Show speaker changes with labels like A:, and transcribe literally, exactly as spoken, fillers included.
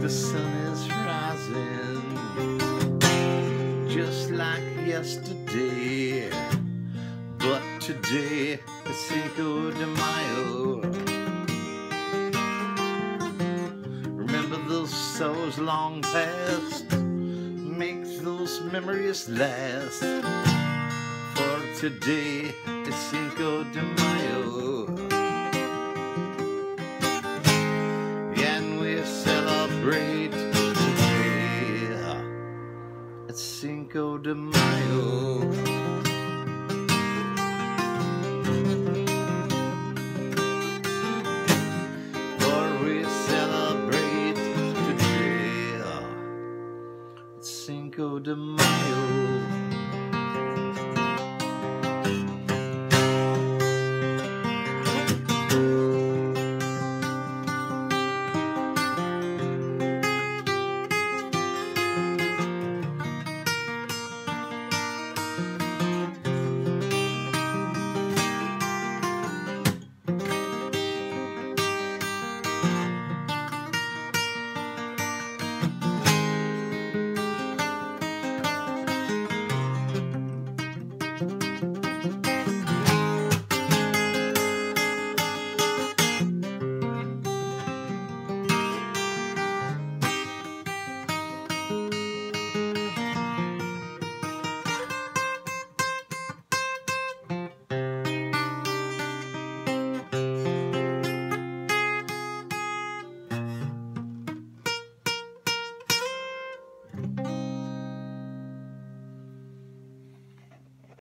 A: The sun is rising, just like yesterday. But today is Cinco de Mayo. Remember those sorrows long past, make those memories last. For today is Cinco de Mayo, and we celebrate today. It's Cinco de Mayo. Cinco de Mayo.